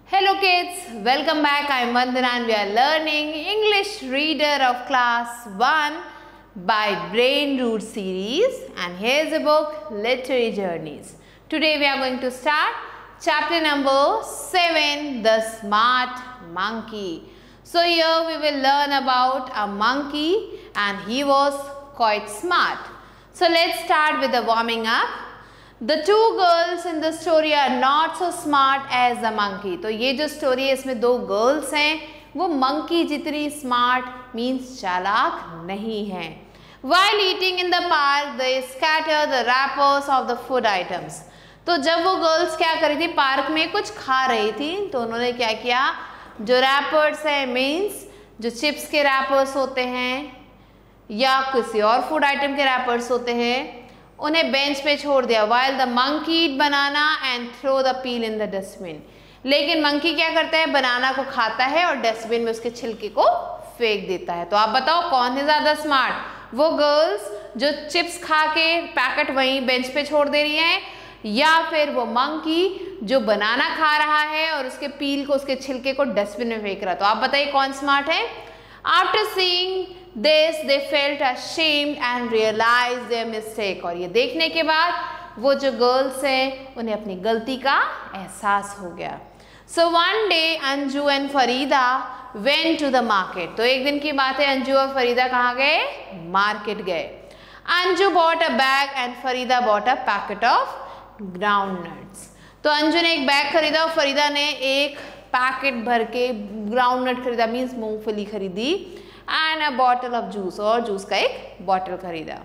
Hello kids, welcome back. I am Vandana and we are learning English Reader of Class 1 by Brain Root series, and here's a book, Literary Journeys. Today we are going to start chapter number 7, The Smart Monkey. So here we will learn about a monkey and he was quite smart. So let's start with the warming up. The two girls in the story are not so smart as the monkey. तो ये जो story है इसमें दो girls हैं, वो monkey जितनी smart means चालाक नहीं हैं. While eating in the park, they scatter the wrappers of the food items. तो जब वो गर्ल्स क्या कर रही थी, पार्क में कुछ खा रही थी, तो उन्होंने क्या किया, जो रैपर्स हैं मीन्स जो चिप्स के रैपर्स होते हैं या किसी और फूड आइटम के रैपर्स होते हैं, उन्हें बेंच पे छोड़ दिया. While the monkey eat banana and throw the peel in the dustbin. लेकिन मंकी क्या करता है, बनाना को खाता है और डस्टबिन में उसके छिलके को फेंक देता है. तो आप बताओ कौन है ज़्यादा स्मार्ट, वो गर्ल्स जो चिप्स खा के पैकेट वहीं बेंच पे छोड़ दे रही हैं, या फिर वो मंकी जो बनाना खा रहा है और उसके पील को, उसके छिलके को डस्टबिन में फेंक रहा है. तो आप बताइए कौन स्मार्ट है. After seeing this, they felt ashamed and realized their mistake. और ये देखने के बाद वो जो गर्ल्स हैं उन्हें अपनी गलती का एहसास हो गया. So one day Anju and Farida went to the market. तो एक दिन की बात है, अंजू और फरीदा कहाँ गए, मार्केट गए. Anju bought a bag and Farida bought a packet of groundnuts. तो अंजू ने एक बैग खरीदा और फरीदा ने एक पैकेट भर के ग्राउंडनट खरीदा, मीन्स मूंगफली खरीदी, and a bottle of juice, और जूस का एक बॉटल खरीदा.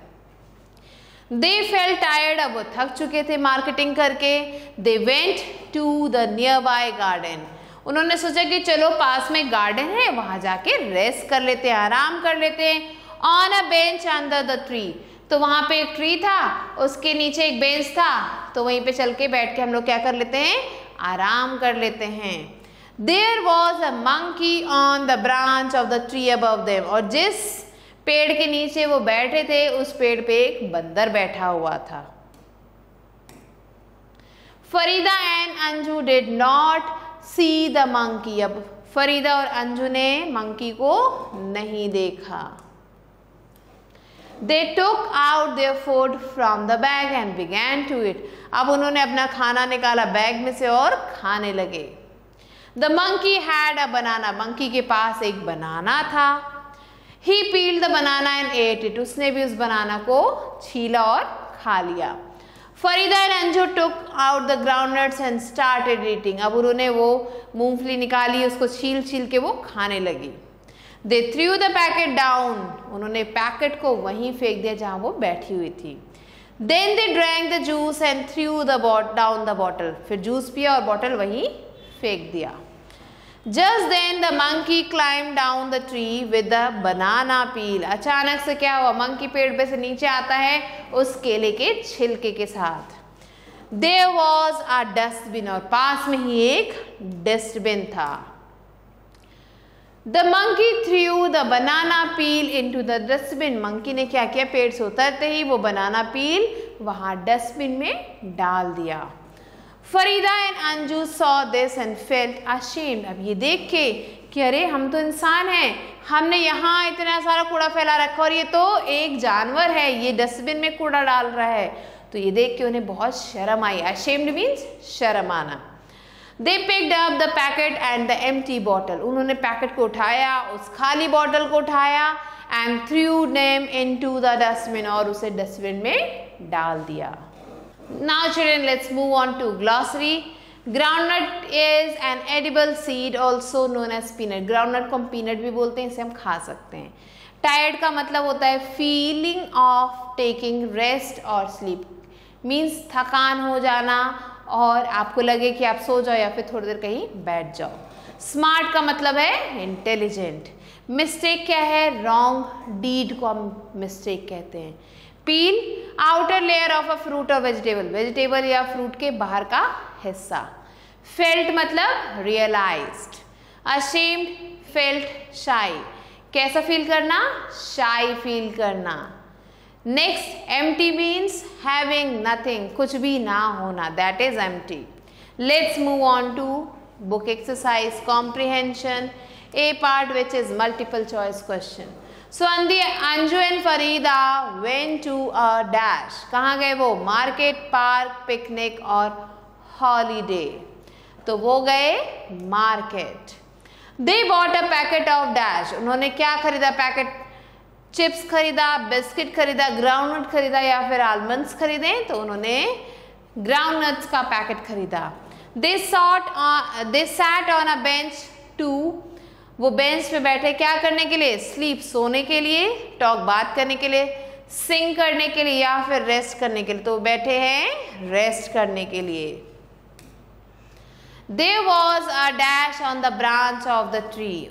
दे फेल्ट टायर्ड, अब वो थक चुके थे मार्केटिंग करके. They went to the nearby garden. उन्होंने सोचा कि चलो पास में गार्डन है, वहां जाके रेस्ट कर लेते हैं, आराम कर लेते हैं. On a bench under the tree. तो वहां पे एक ट्री था, उसके नीचे एक बेंच था, तो वहीं पे चल के बैठ के हम लोग क्या कर लेते हैं, आराम कर लेते हैं. There was a monkey on the branch of the tree above them. और जिस पेड़ के नीचे वो बैठे थे उस पेड़ पे एक बंदर बैठा हुआ था. Farida and Anju did not see the monkey. अब फरीदा और अंजू ने मंकी को नहीं देखा. They took out their food from the bag and began to eat. अब उन्होंने अपना खाना निकाला बैग में से और खाने लगे. The monkey had a banana. Monkey के पास एक बनाना था. He peeled the banana and ate it. उसने भी उस बनाना को छीला और खा लिया. Farida and Anju took out the groundnuts and started eating. अब उन्होंने वो मूंगफली निकाली, उसको छील छील के वो खाने लगी. They threw the packet down. उन्होंने पैकेट को वहीं फेंक दिया जहाँ वो बैठी हुई थी. Then they drank the juice and threw down the bottle. फिर जूस पिया और बॉटल वहीं फेंक दिया. Just then the monkey climbed down the tree with the banana peel. अचानक से क्या हुआ, मंकी पेड़ पे से नीचे आता है उस केले के छिलके के साथ. There was a dustbin. और पास में ही एक डस्टबिन था. The monkey threw the banana peel into the dustbin. Monkey ने क्या किया, पेड़ से उतरते ही वो बनाना पील वहां डस्टबिन में डाल दिया. Farida and Anju saw this and felt ashamed. अब ये देख के कि अरे हम तो इंसान हैं, हमने यहाँ इतना सारा कूड़ा फैला रखा और ये तो एक जानवर है, ये डस्टबिन में कूड़ा डाल रहा है. तो ये देख के उन्हें बहुत शर्म आई. ashamed means शर्म आना. They picked up the packet and the empty bottle. उन्होंने पैकेट को उठाया, उस खाली बॉटल को उठाया, and threw them into the dustbin, और उसे डस्टबिन में डाल दिया. Now children, let's move on to glossary. Groundnut is an edible seed also known as peanut. Groundnut को हम peanut भी बोलते हैं, इसे हम खा सकते हैं. Tired का मतलब होता है feeling of taking rest or sleep. Means थकान हो जाना और आपको लगे कि आप सो जाओ या फिर थोड़ी देर कहीं बैठ जाओ. Smart का मतलब है intelligent. Mistake क्या है, wrong deed को हम mistake कहते हैं. Peel, outer layer of a fruit और वेजिटेबल, वेजिटेबल या फ्रूट के बाहर का हिस्सा. फेल्ट मतलब रियलाइज्ड. अशेम्ड, फेल्ट, शाई. कैसा फील करना, शाई फील करना. Next, empty means having nothing, कुछ भी ना होना, that is empty. Let's move on to book exercise comprehension, A part which is multiple choice question. So Anju and Farida went to a dash. कहाँ गए वो? Market, park, picnic और holiday. तो वो गए market. They bought a packet of dash. उन्होंने क्या खरीदा? पैकेट चिप्स खरीदा, बिस्किट खरीदा, ग्राउंडनट खरीदा या फिर आलमंड्स खरीदे? तो उन्होंने ग्राउंडनट्स का पैकेट खरीदा. They sat on a bench to, वो बेंच पे बैठे क्या करने के लिए? स्लीप, सोने के लिए, टॉक, बात करने के लिए, सिंग करने के लिए या फिर रेस्ट करने के लिए. तो बैठे हैं रेस्ट करने के लिए. There was a dash on the branch of the tree.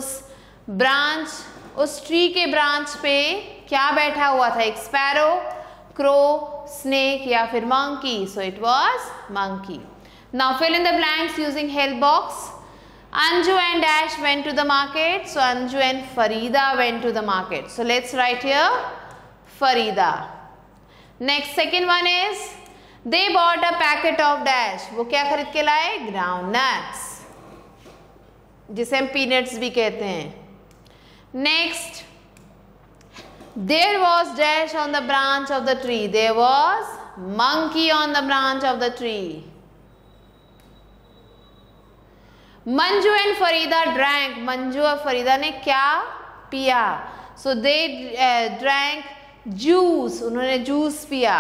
उस ट्री के ब्रांच पे क्या बैठा हुआ था? एक स्पैरो, क्रो, स्नेक या फिर monkey. So it was monkey. Now fill in the blanks using help box. Anju and Dash went to the market. So Anju and Farida went to the market. So let's write here Farida. Next, second one is they bought a packet of Dash. वो क्या खरीद के लाए? Groundnuts, जिसे हम peanuts भी कहते हैं. Next, there was Dash on the branch of the tree. There was monkey on the branch of the tree. Manju and Farida drank. Manju और फरीदा ने क्या पिया? So they drank juice. उन्होंने जूस पिया.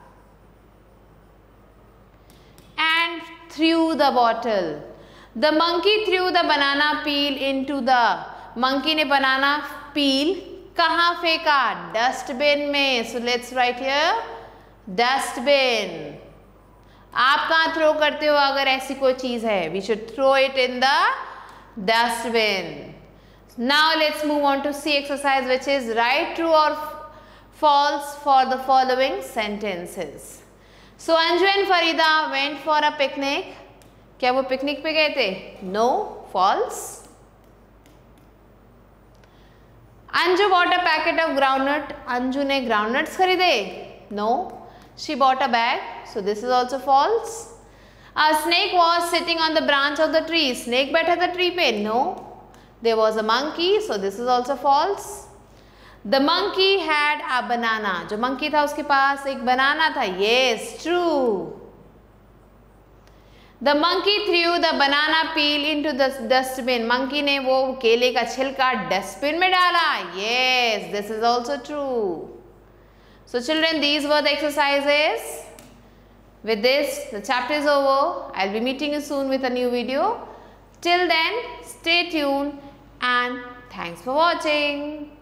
And threw the bottle. The monkey threw the banana peel into the. Monkey ने banana peel कहाँ फेंका? Dustbin में. So let's write here dustbin. आप कहाँ थ्रो करते हो अगर ऐसी कोई चीज है? We should throw it in the dustbin. Now let's move on to C exercise which is write true और false for the following sentences. So Anju and Farida went for a picnic. क्या वो पिकनिक पे गए थे? No, false. Anju bought a packet of groundnut. Anju ने groundnuts खरीदे? No, she bought a bag. So this is also false. A snake was sitting on the branch of the tree. Snake बैठा था tree पे? No. There was a monkey. So this is also false. The monkey had a banana. जो monkey था उसके पास एक banana था. Yes, true. The monkey threw the banana peel into the dustbin. Monkey ने वो केले का छिलका डस्टबिन में डाला. Yes, this is also true. So children, these were the exercises. With this, the chapter is over. I'll be meeting you soon with a new video. Till then, stay tuned and thanks for watching.